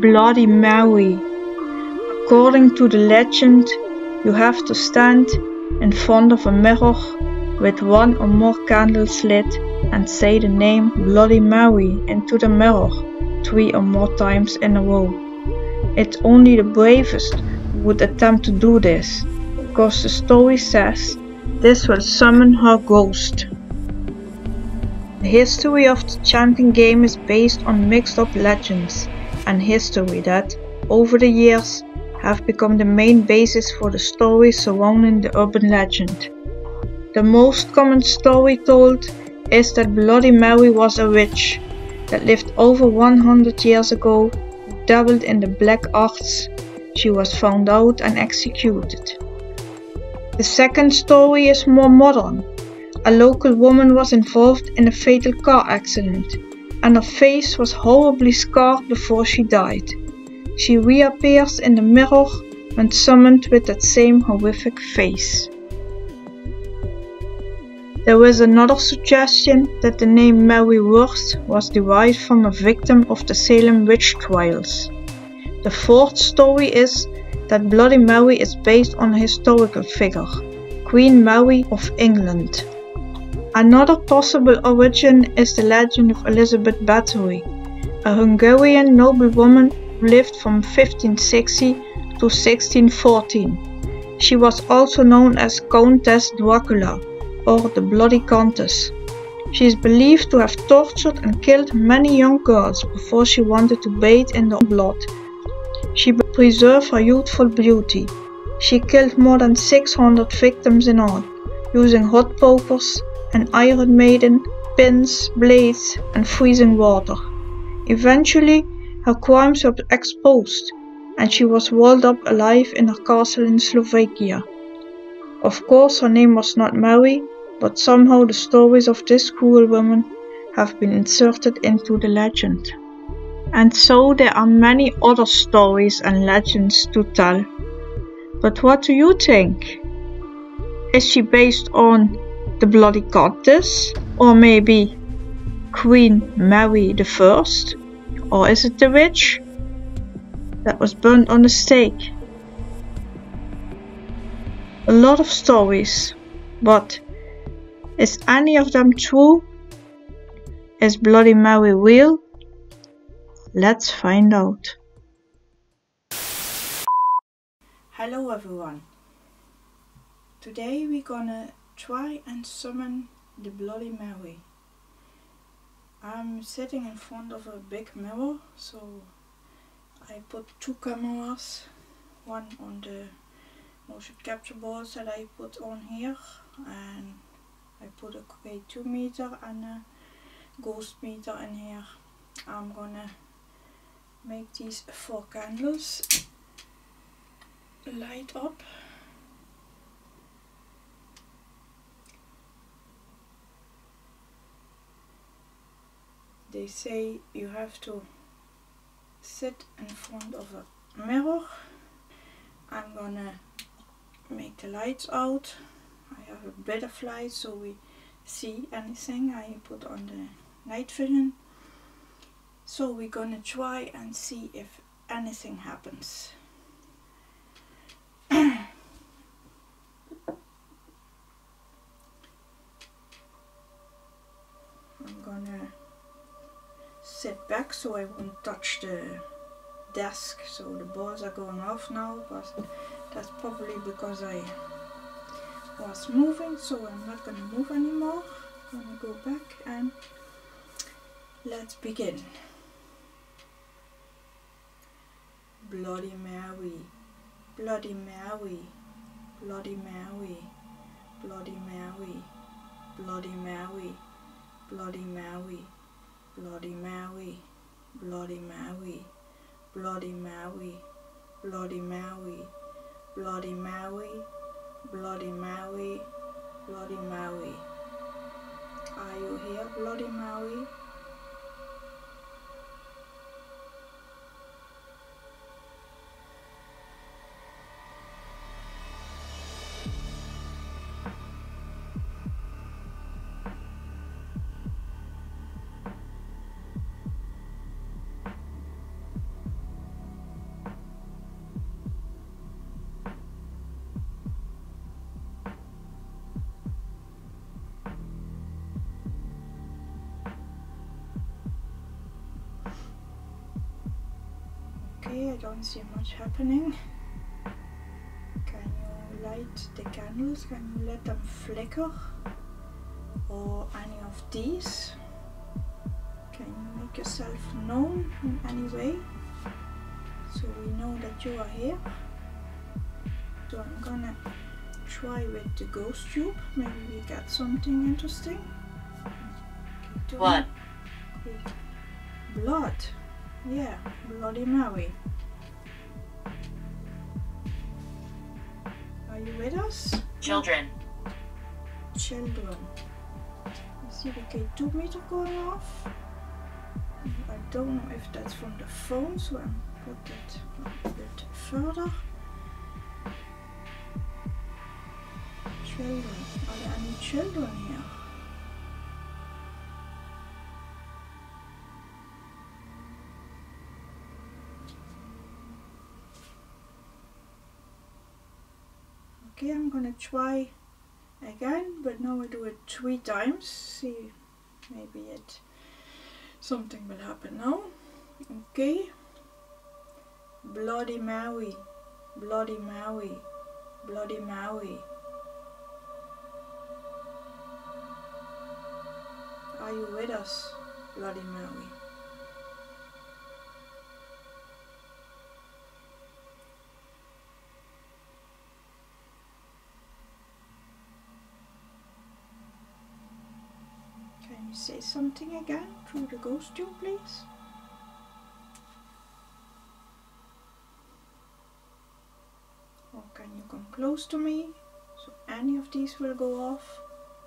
Bloody Mary. According to the legend, you have to stand in front of a mirror with one or more candles lit and say the name Bloody Mary into the mirror 3 or more times in a row. It's only the bravest who would attempt to do this, because the story says this will summon her ghost. The history of the chanting game is based on mixed up legends and history that, over the years, have become the main basis for the stories surrounding the urban legend. The most common story told is that Bloody Mary was a witch that lived over 100 years ago who dabbled in the black arts. She was found out and executed. The second story is more modern. A local woman was involved in a fatal car accident, and her face was horribly scarred before she died. She reappears in the mirror when summoned with that same horrific face. There is another suggestion that the name Mary Worth was derived from a victim of the Salem witch trials. The fourth story is that Bloody Mary is based on a historical figure, Queen Mary of England. Another possible origin is the legend of Elizabeth Bathory, a Hungarian noblewoman who lived from 1560 to 1614. She was also known as Countess Dracula, or the Bloody Countess. She is believed to have tortured and killed many young girls before she wanted to bathe in their blood. She preserved her youthful beauty. She killed more than 600 victims in all, using hot pokers, an Iron Maiden, pins, blades, and freezing water. Eventually, her crimes were exposed, and she was walled up alive in her castle in Slovakia. Of course, her name was not Mary, but somehow the stories of this cruel woman have been inserted into the legend. And so there are many other stories and legends to tell. But what do you think? Is she based on the Bloody Countess, or maybe Queen Mary I? Or is it the witch that was burned on the stake? A lot of stories, but is any of them true? Is Bloody Mary real? Let's find out. Hello everyone. Today we're gonna try and summon the Bloody Mary. I'm sitting in front of a big mirror, so I put 2 cameras, one on the motion capture boards that I put on here, and I put a K2 meter and a ghost meter in here. I'm gonna make these 4 candles light up. They say you have to sit in front of a mirror. I'm gonna make the lights out. I have a bit of light so we see anything. I put on the night vision. So we're gonna try and see if anything happens. I'm gonna sit back so I won't touch the desk. So the balls are going off now, but that's probably because I was moving, so I'm not gonna move anymore. I'm gonna go back and let's begin. Bloody Mary, Bloody Mary, Bloody Mary, Bloody Mary, Bloody Mary, Bloody Mary, Bloody Mary, Bloody Mary, Bloody Mary, Bloody Mary, Bloody Mary, Bloody Mary, Bloody Mary. Are you here, Bloody Mary? Okay, I don't see much happening. Can you light the candles? Can you let them flicker? Or any of these? Can you make yourself known in any way? So we know that you are here. So I'm gonna try with the ghost tube. Maybe we get something interesting. Okay, Blood. Blood. Yeah, Bloody Mary. Are you with us? Children. Children. You see the K2 meter going off? I don't know if that's from the phone, so I'm put it a bit further. Children. Are there any children here? Okay, I'm gonna try again, but now I do it 3 times. See, maybe something will happen now. Okay. Bloody Mary, Bloody Mary, Bloody Mary. Are you with us, Bloody Mary? Can you say something again through the ghost tube, please? Or can you come close to me so any of these will go off?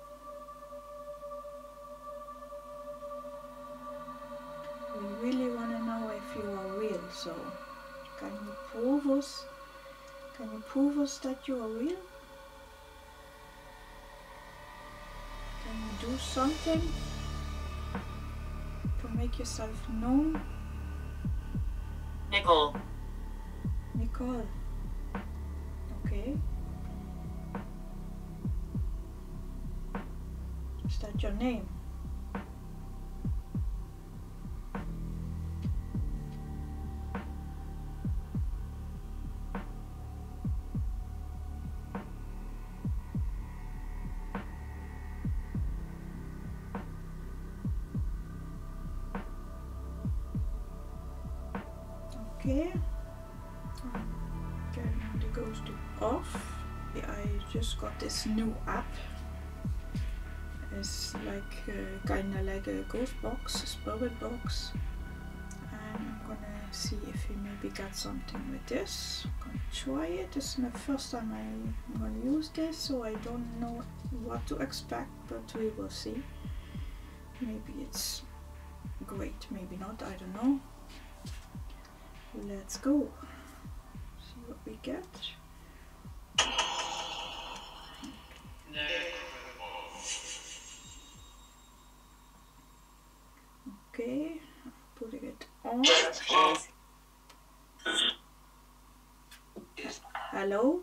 We really want to know if you are real, so can you prove us? Can you prove us that you are real? Can you do something to make yourself known? Nicole. Nicole. Okay. Is that your name? Okay. Getting the ghost off. I just got this new app. It's like kinda like a ghost box, a spirit box. And I'm gonna see if we maybe get something with this. I'm gonna try it. This is the first time I'm gonna use this, so I don't know what to expect, but we will see. Maybe it's great, maybe not, I don't know. Let's go. See what we get. Okay, putting it on. Hello?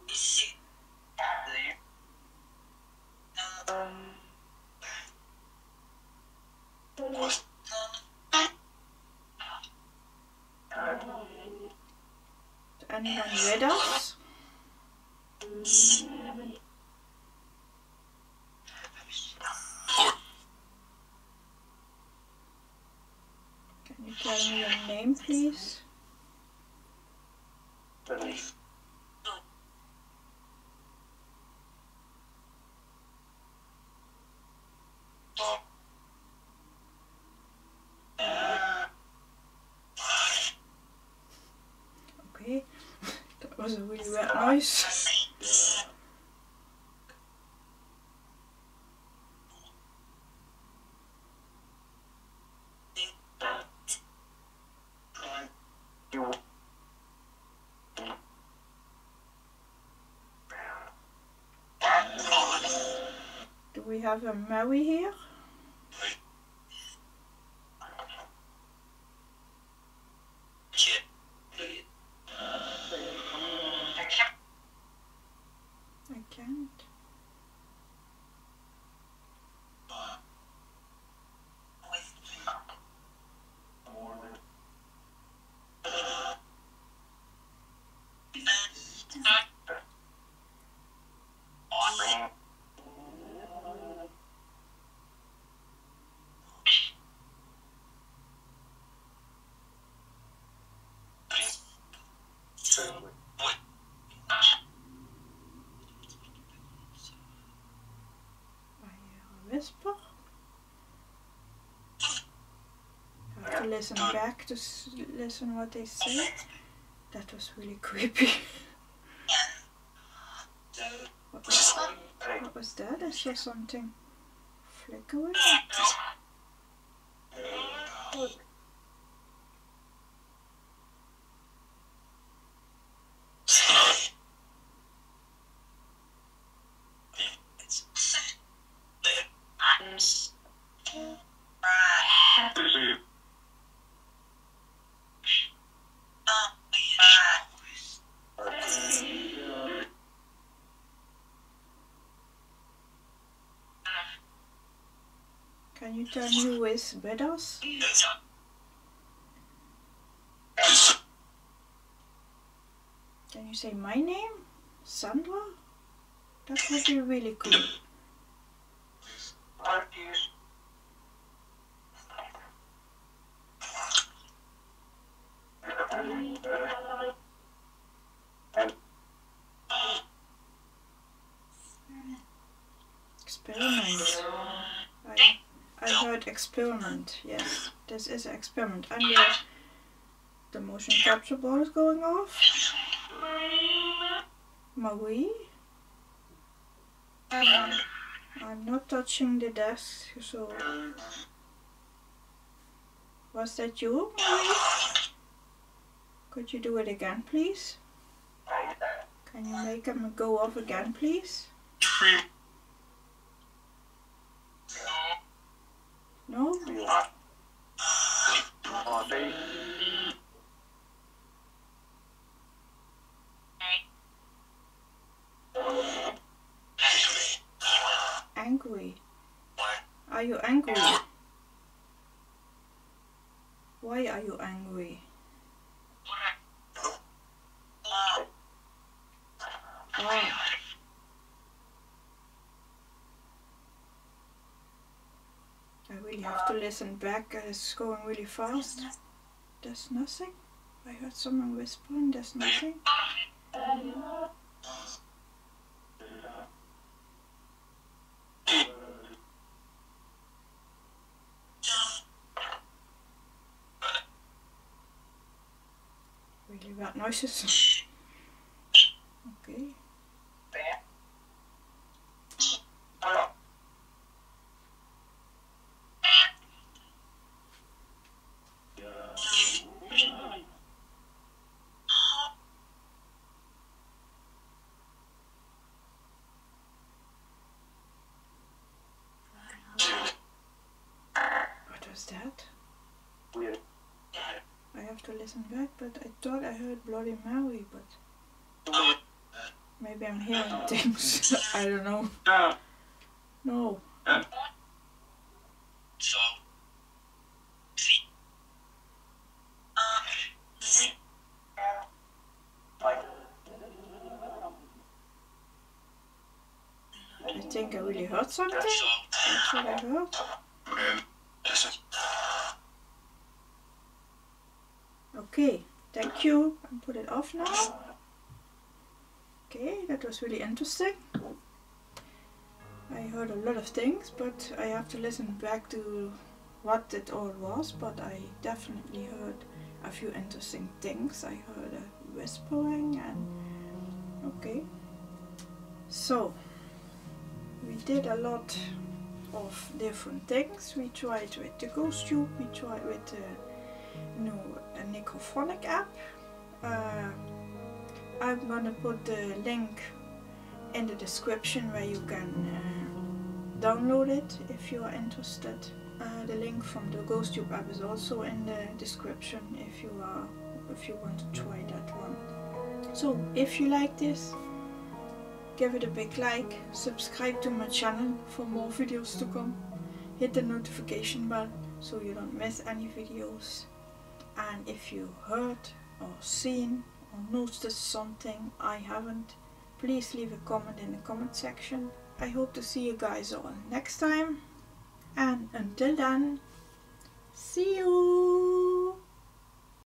Is anyone with us? Can you tell me your name, please? Okay, that was a really weird noise. Do we have a Mary here? I can't. to listen back to listen what they say. That was really creepy. What was that? I saw something flickering. Can you tell me who is with us? Can you say my name? Sandra? That would be really cool. Experiment. I heard experiment. Yes, this is an experiment. And the motion capture ball is going off. Maui? I'm not touching the desk, so... Was that you, Maui? Could you do it again, please? Can you make him go off again, please? No? Angry. Are you angry? Why are you angry? Oh. I really have to listen back. It's going really fast. There's nothing. I heard someone whispering. There's nothing. Really bad noises. Okay. What was that? I have to listen back, but I thought I heard Bloody Mary, but maybe I'm hearing things. I don't know. No. I think I really heard something. That's what I heard. Okay, thank you. I'll put it off now. Okay, that was really interesting. I heard a lot of things, but I have to listen back to what it all was, but I definitely heard a few interesting things. I heard a whispering and... okay. So, we did a lot of different things. We tried with the Ghost Tube, we tried with a Necrophonic app. I'm gonna put the link in the description where you can download it if you are interested. The link from the Ghost Tube app is also in the description if you want to try that one. So if you like this, give it a big like, subscribe to my channel for more videos to come, hit the notification bell so you don't miss any videos, and if you heard or seen or noticed something I haven't, please leave a comment in the comment section. I hope to see you guys all next time, and until then, see you!